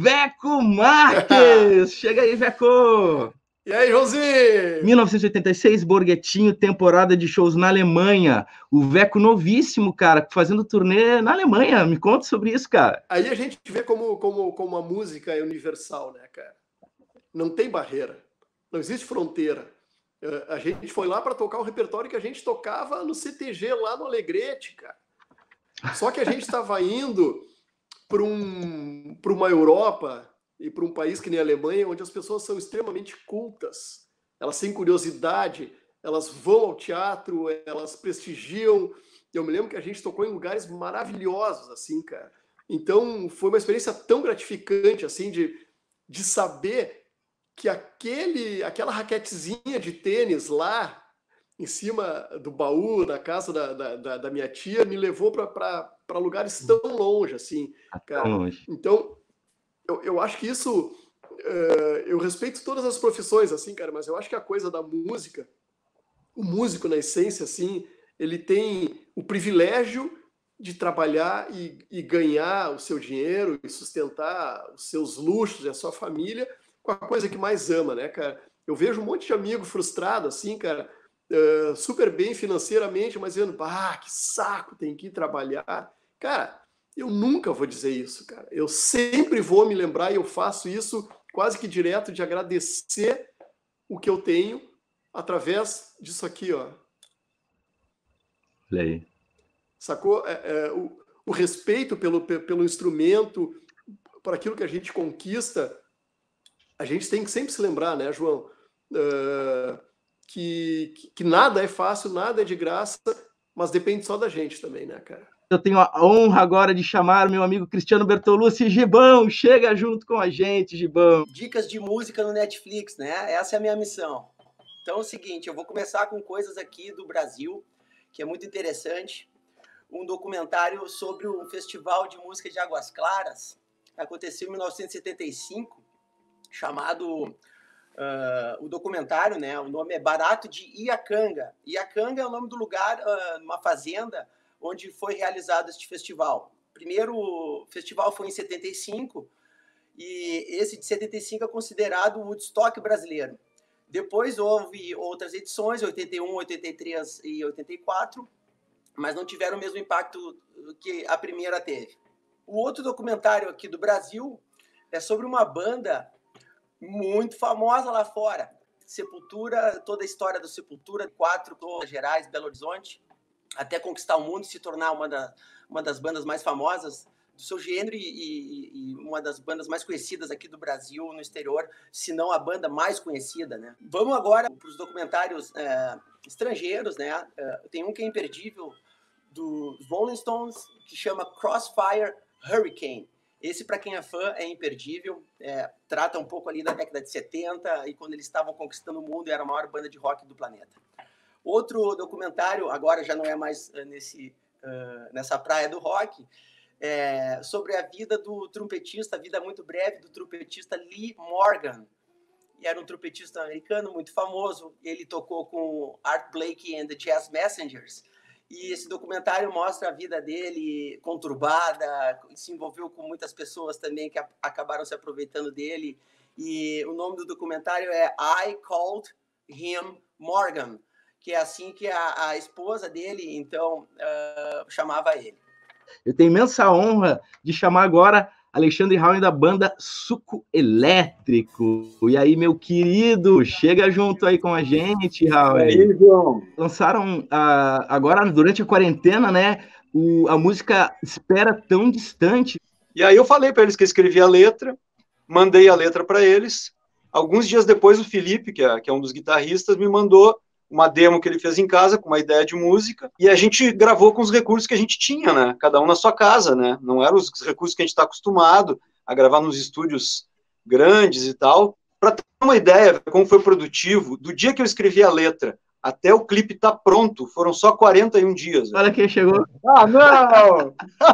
Veco Marques! Chega aí, Veco! E aí, Joãozinho? 1986, Borghettino, temporada de shows na Alemanha. O Veco novíssimo, cara, fazendo turnê na Alemanha. Me conta sobre isso, cara. Aí a gente vê como a música é universal, né, cara? Não tem barreira, não existe fronteira. A gente foi lá para tocar o repertório que a gente tocava no CTG lá no Alegrete, cara. Só que a gente estava indo para uma Europa e para um país que nem a Alemanha, onde as pessoas são extremamente cultas, elas têm curiosidade, elas vão ao teatro, elas prestigiam. Eu me lembro que a gente tocou em lugares maravilhosos, assim, cara. Então, foi uma experiência tão gratificante, assim, de saber que aquela raquetezinha de tênis lá, em cima do baú da casa da minha tia, me levou para lugares tão longe, assim, cara. Tão longe. Então, eu acho que isso... eu respeito todas as profissões, assim, cara, mas eu acho que a coisa da música, o músico, na essência, assim, ele tem o privilégio de trabalhar e ganhar o seu dinheiro e sustentar os seus luxos e a sua família com a coisa que mais ama, né, cara? Eu vejo um monte de amigo frustrado, assim, cara, super bem financeiramente, mas dizendo, que saco, tem que ir trabalhar. Cara, eu nunca vou dizer isso, cara. Eu sempre vou me lembrar, e eu faço isso quase que direto, de agradecer o que eu tenho através disso aqui, ó. Olha aí. Sacou? O respeito pelo instrumento, por aquilo que a gente conquista, a gente tem que sempre se lembrar, né, João? Que nada é fácil, nada é de graça, mas depende só da gente também, né, cara? Eu tenho a honra agora de chamar meu amigo Cristiano Bertolucci. Gibão, chega junto com a gente, Gibão. Dicas de música no Netflix, né? Essa é a minha missão. Então é o seguinte, eu vou começar com coisas aqui do Brasil, que é muito interessante. Um documentário sobre um festival de música de Águas Claras, que aconteceu em 1975, chamado... o documentário, né? O nome é Barato de Iacanga. Iacanga é o nome do lugar, uma fazenda, onde foi realizado este festival. Primeiro, o festival foi em 75, e esse de 75 é considerado o Woodstock brasileiro. Depois houve outras edições, 81, 83 e 84, mas não tiveram o mesmo impacto que a primeira teve. O outro documentário aqui do Brasil é sobre uma banda muito famosa lá fora. Sepultura, toda a história do Sepultura, 4 Minas Gerais, Belo Horizonte, até conquistar o mundo e se tornar uma das bandas mais famosas do seu gênero e uma das bandas mais conhecidas aqui do Brasil, no exterior, se não a banda mais conhecida, né? Vamos agora para os documentários estrangeiros, né? Tem um que é imperdível, dos Rolling Stones, que chama Crossfire Hurricane. Esse, para quem é fã, é imperdível. Trata um pouco ali da década de 70 e quando eles estavam conquistando o mundo, era a maior banda de rock do planeta. Outro documentário, agora já não é mais nessa praia do rock, sobre a vida do trompetista, a vida muito breve do trompetista Lee Morgan. E era um trompetista americano muito famoso. Ele tocou com Art Blakey and the Jazz Messengers. E esse documentário mostra a vida dele conturbada, se envolveu com muitas pessoas também que acabaram se aproveitando dele. E o nome do documentário é I Called Him Morgan, que é assim que a esposa dele, então, chamava ele. Eu tenho imensa honra de chamar agora Alexandre Howard da banda Suco Elétrico. E aí, meu querido, chega junto aí com a gente, Howard. E aí, João? Lançaram agora, durante a quarentena, né, a música Espera Tão Distante. E aí eu falei para eles que eu escrevi a letra, mandei a letra para eles. Alguns dias depois, o Felipe, que é um dos guitarristas, me mandou uma demo que ele fez em casa, com uma ideia de música, e a gente gravou com os recursos que a gente tinha, né? Cada um na sua casa, né? Não eram os recursos que a gente está acostumado a gravar nos estúdios grandes e tal. Para ter uma ideia como foi produtivo, do dia que eu escrevi a letra até o clipe estar pronto, foram só 41 dias. Olha quem chegou. Ah, não!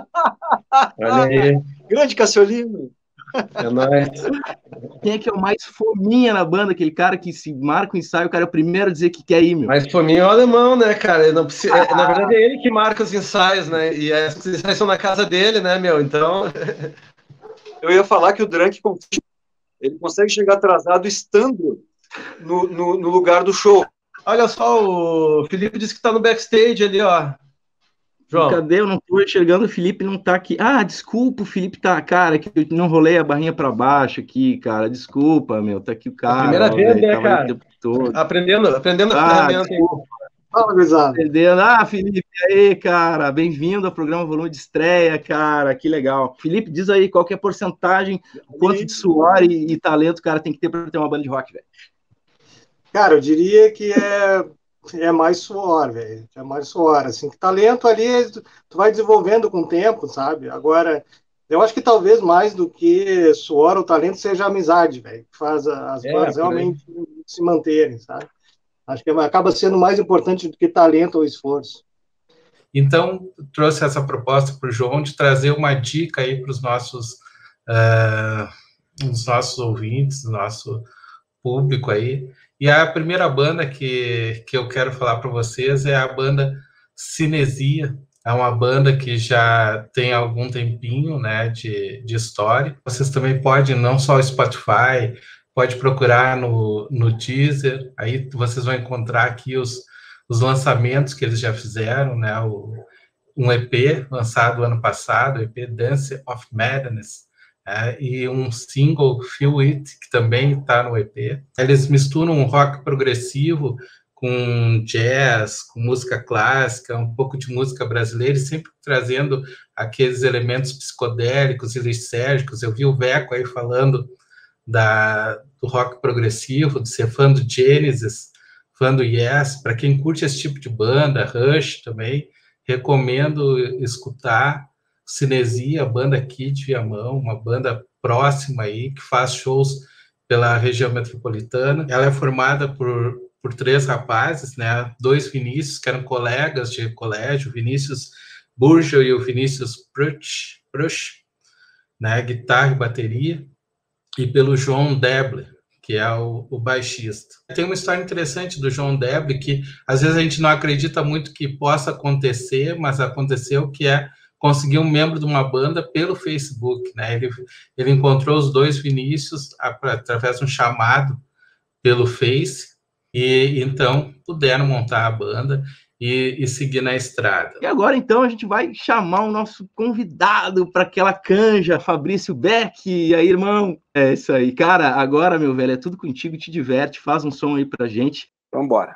Olha aí. Grande Cassiolino. É nóis. Quem é que é o mais fominha na banda? Aquele cara que se marca o ensaio, o cara é o primeiro a dizer que quer ir, meu. Mas fominha é o alemão, né, cara? Não precisa, na verdade é ele que marca os ensaios, né? E os ensaios são na casa dele, né, meu? Então... Eu ia falar que o Drunk ele consegue chegar atrasado estando no lugar do show. Olha só, o Felipe disse que tá no backstage ali, ó. João. Cadê? Eu não tô enxergando, o Felipe não tá aqui. Ah, desculpa, o Felipe tá, cara, que eu não rolei a barrinha pra baixo aqui, cara. Desculpa, meu, tá aqui o cara. Primeira ó, vez, velho, né, tava aí o cara? tempo todo. Aprendendo a ferramenta. Fala, gurizada. Entendendo? Ah, Felipe, aí, cara, bem-vindo ao programa Volume de Estreia, cara, que legal. Felipe, diz aí qual que é a porcentagem, quanto de suor e talento o cara tem que ter para ter uma banda de rock, velho. Cara, eu diria que é mais suor, velho. É mais suor, assim. Que talento ali, tu vai desenvolvendo com o tempo, sabe? Agora, eu acho que talvez mais do que suor ou talento seja a amizade, velho. Que faz as bandas realmente se manterem, sabe? Acho que acaba sendo mais importante do que talento ou esforço. Então, trouxe essa proposta para o João de trazer uma dica aí para os nossos ouvintes, nosso público aí. E a primeira banda que eu quero falar para vocês é a banda Cinesia. É uma banda que já tem algum tempinho, né, de história. Vocês também podem, não só o Spotify, pode procurar no Deezer, aí vocês vão encontrar aqui os lançamentos que eles já fizeram, né, um EP lançado ano passado, o EP Dance of Madness, e um single, Feel It, que também está no EP. Eles misturam um rock progressivo com jazz, com música clássica, um pouco de música brasileira, e sempre trazendo aqueles elementos psicodélicos e lisérgicos. Eu vi o Veco aí falando do rock progressivo, de ser fã do Genesis, fã do Yes. Para quem curte esse tipo de banda, Rush também, recomendo escutar Cinesia, a banda aqui de Viamão, uma banda próxima aí, que faz shows pela região metropolitana. Ela é formada por 3 rapazes, né? 2 Vinícius, que eram colegas de colégio, o Vinícius Burgel e o Vinícius Prush, né? Guitarra e bateria, e pelo João Debler, que é o baixista. Tem uma história interessante do João Debler, que às vezes a gente não acredita muito que possa acontecer, mas aconteceu, que é conseguir um membro de uma banda pelo Facebook, né? Ele encontrou os 2 Vinícius através de um chamado pelo Face, e então puderam montar a banda e seguir na estrada. E agora, então, a gente vai chamar o nosso convidado para aquela canja, Fabrício Beck. E aí, irmão? É isso aí. Cara, agora, meu velho, é tudo contigo, te diverte, faz um som aí pra gente. Vambora.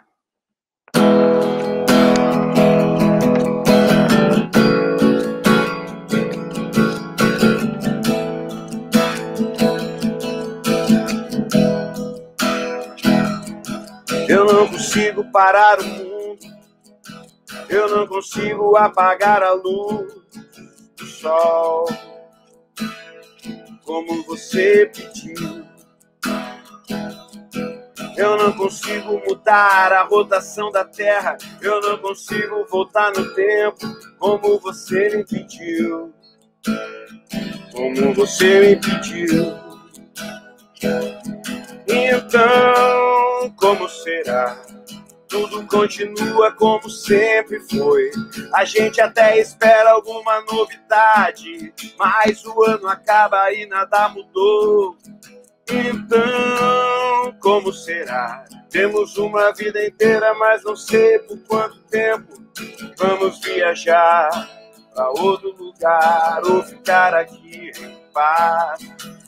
Eu não consigo parar o mundo, eu não consigo apagar a luz do sol, como você pediu. Eu não consigo mudar a rotação da Terra, eu não consigo voltar no tempo, como você me pediu. Como você me pediu. Então, como será? Tudo continua como sempre foi. A gente até espera alguma novidade, mas o ano acaba e nada mudou. Então, como será? Temos uma vida inteira, mas não sei por quanto tempo. Vamos viajar para outro lugar ou ficar aqui em paz.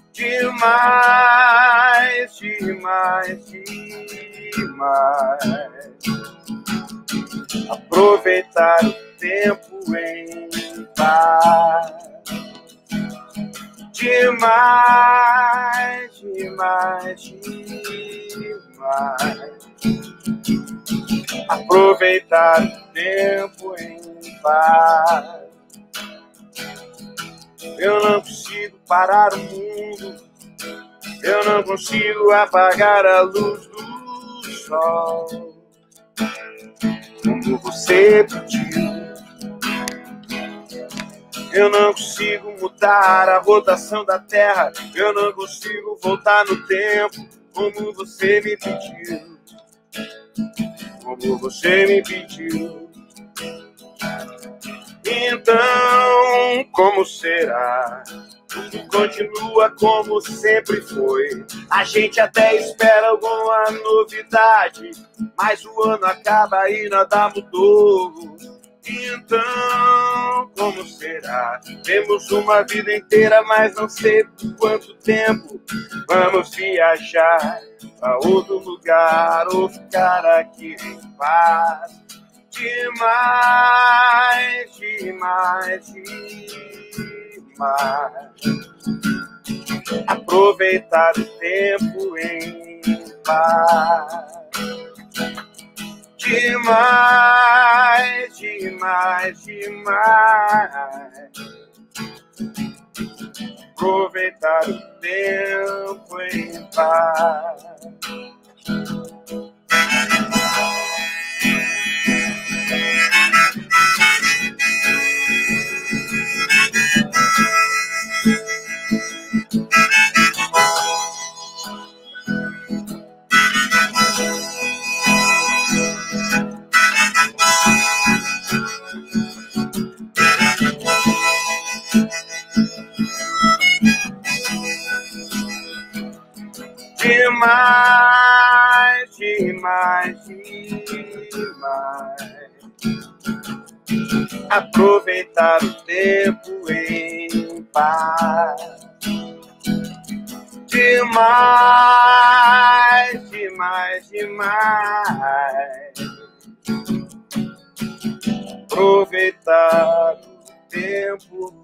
Demais, demais, demais. Aproveitar o tempo em paz. Demais, demais, demais. Aproveitar o tempo em paz. Eu não consigo parar o mundo, eu não consigo apagar a luz do sol, como você pediu. Eu não consigo mudar a rotação da Terra, eu não consigo voltar no tempo, como você me pediu. Como você me pediu. Então, como será? tudo continua como sempre foi. A gente até espera alguma novidade, mas o ano acaba e nada mudou. Então, como será? Temos uma vida inteira, mas não sei por quanto tempo. Vamos viajar para outro lugar ou ficar aqui em paz. Demais, demais, demais. Aproveitar o tempo em paz. Demais, demais, demais. Aproveitar o tempo em paz. Demais, demais, demais. Aproveitar o tempo em paz. Demais, demais, demais. Aproveitar o tempo